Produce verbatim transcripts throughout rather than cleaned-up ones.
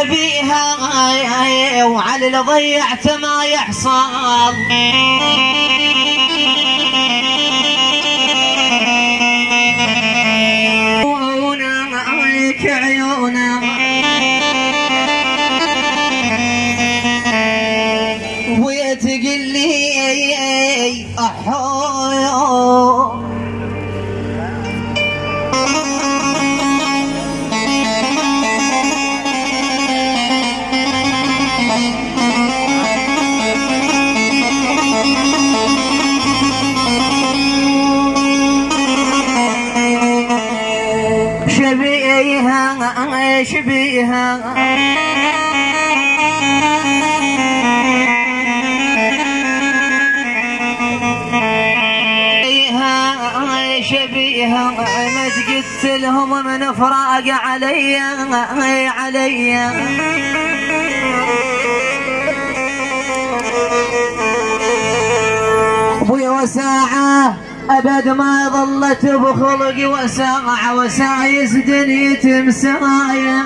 شبيها وعلى اللي ضيعت ما يحصل. عيونك عيونك ويتقل لي أحو شبيها شبيها شبيها ما قلت لهم من فراق علي علي ابويا وساعة أبد ما ظلت بخلقي وساعة وسايس دنيتي مسايا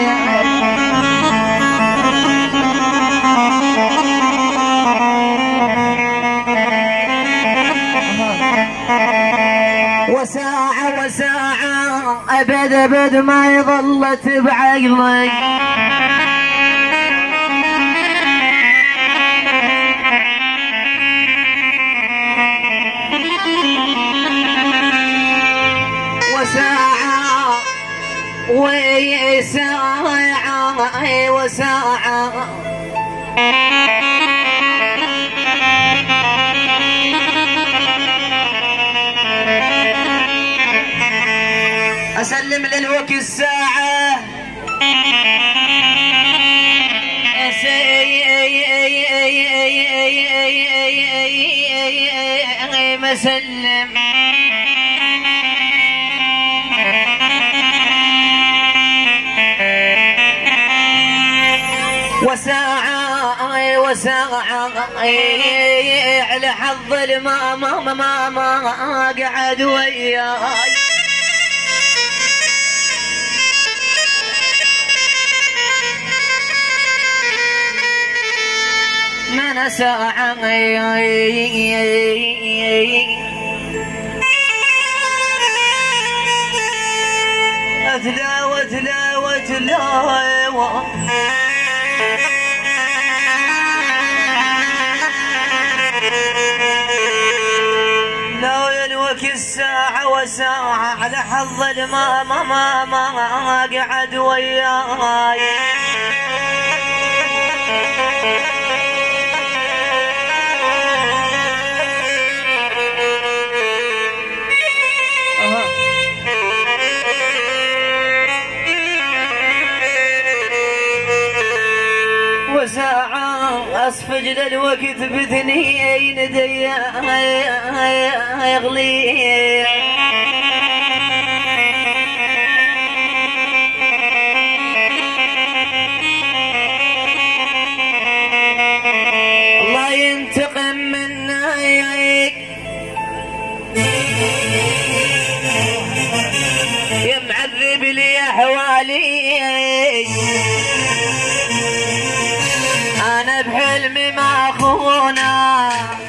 وساعة وساعة أبد أبد ما ظلت بعقلي وساعة وساعة وساعة أسلم للوك الساعة مسلم وساعة وساعة على حظ ما ما ما ما قعد وياي ما انا ساعة أتلاوى أتلاوى أتلاوى لا ينوك الساعة وساعة على حظ ما ما ما ما قعد وياي وساعة أصفج للوقت باثنين ديا يغلي الله ينتقم منا يا معذب لي أحوالي أنا بحلمي ما أخونا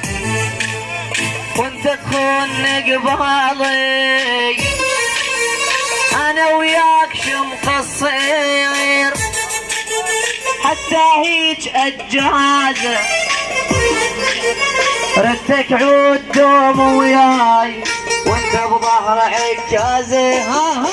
وانت تخون قبالي أنا وياك شم قصير حتى هيج أجازة ردك عود دوم وياي وانت بظهر عكازة ها ها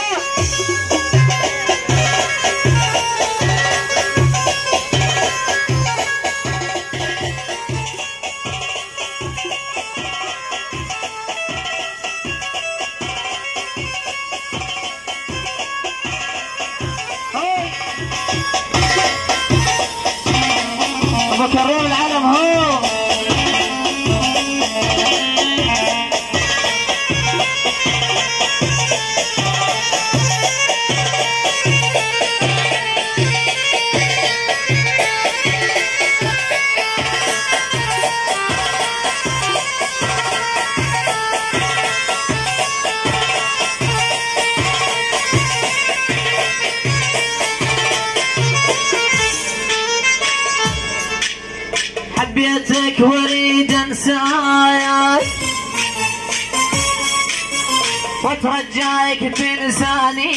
كرم العالم هو عشرتك وريد انساك واترجاك تنساني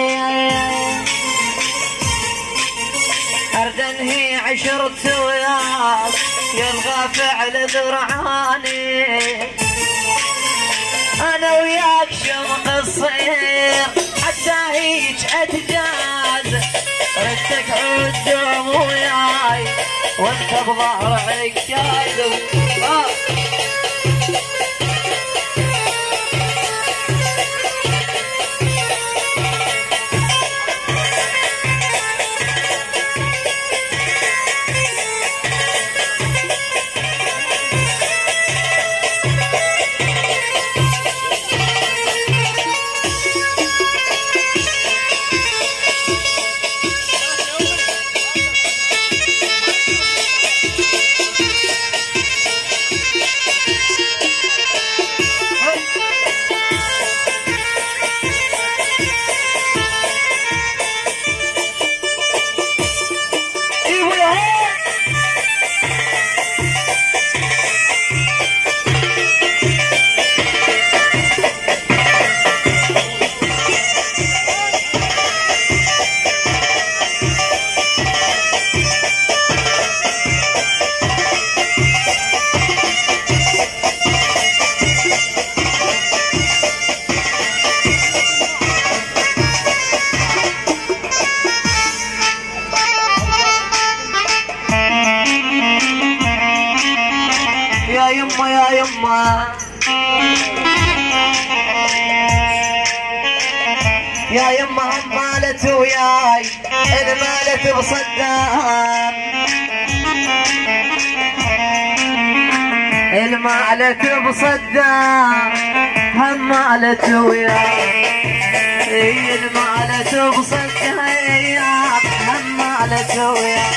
ارد انهي عشرت وياك يلغى فعل ذرعاني انا وياك شوق الصير حتى هيج اتجاز ردك عود دوم وياي وانت بظهر عكاز آه. يا يما يا يما يا يما هم مالت وياي ان مالت بصدام المالت بصدام هم مالت وياي المالت بصدام هم مالت وياي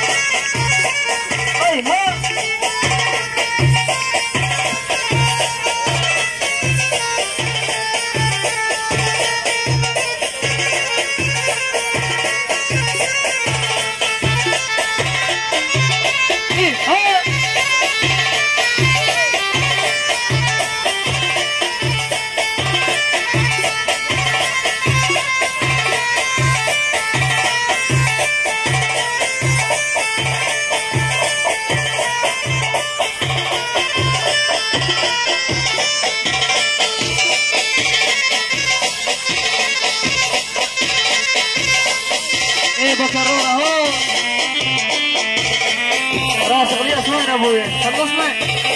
بكرور اهو راس اغنيه اسمعنا ابويا خلصنا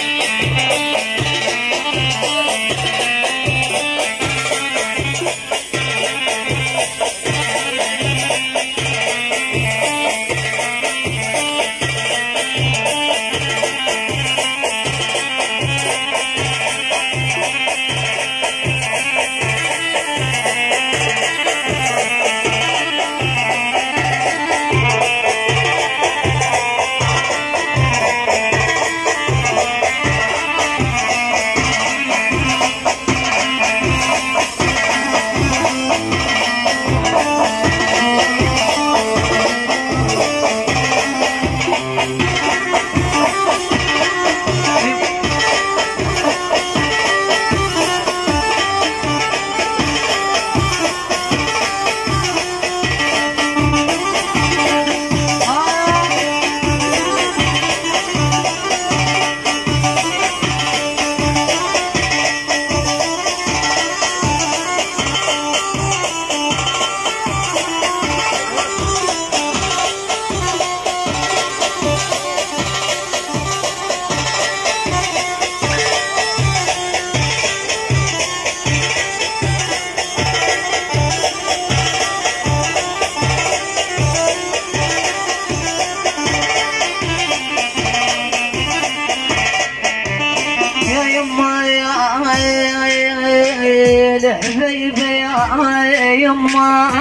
الحبيبة يا يما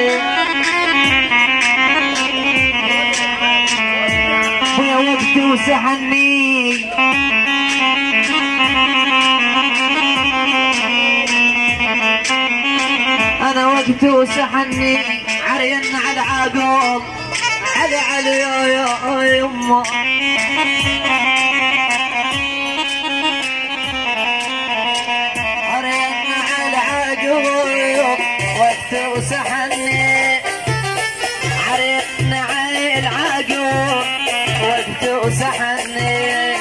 يا وقت وسحني انا وقت وسحني عريان على عقول علي علي يا يا يما وسحني عرقنا عيل عقوب وقت وسحني